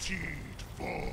Guaranteed fall.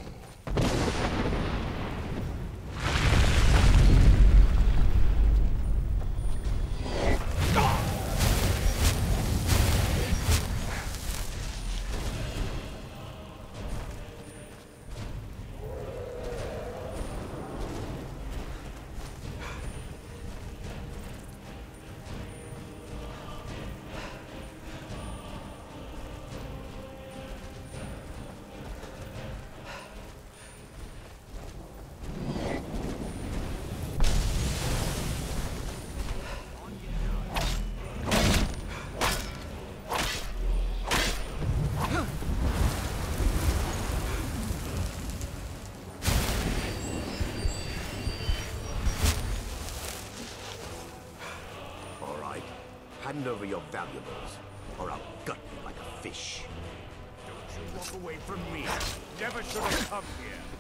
Hand over your valuables, or I'll gut you like a fish. Don't you walk away from me. Never should have come here.